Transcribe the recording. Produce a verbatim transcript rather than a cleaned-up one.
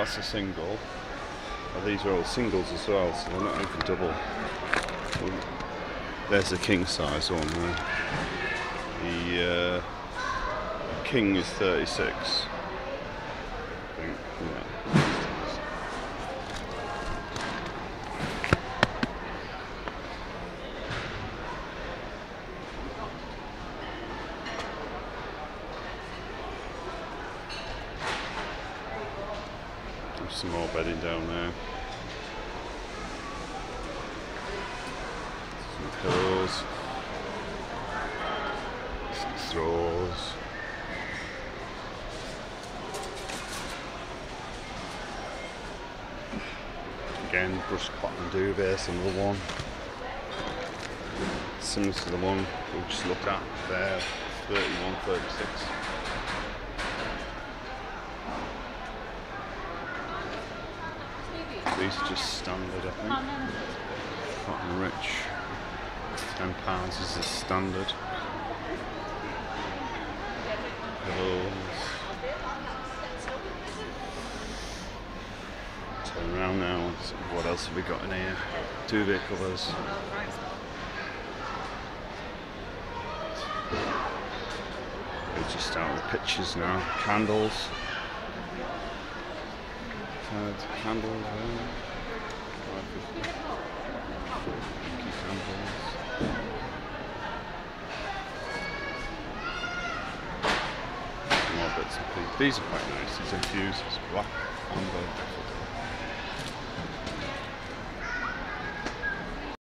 that's a single. Oh, these are all singles as well, so they're not even double. There's a king size one there. The uh, king is thirty-six. I think, yeah. There's some more bedding down there. Some pillows. Some straws. Again, brushed cotton duvets, another one. Similar to the one we just looked at there, thirty-one, thirty-six. These are just standard, I think. Cotton Rich. ten pounds is the standard. Pillows. Turn around now. What else have we got in here? Duvet covers. We're just out of the pictures now. Candles. Had candles there. Candles. More bits and pieces. These are quite nice. These infuses. Black, amber.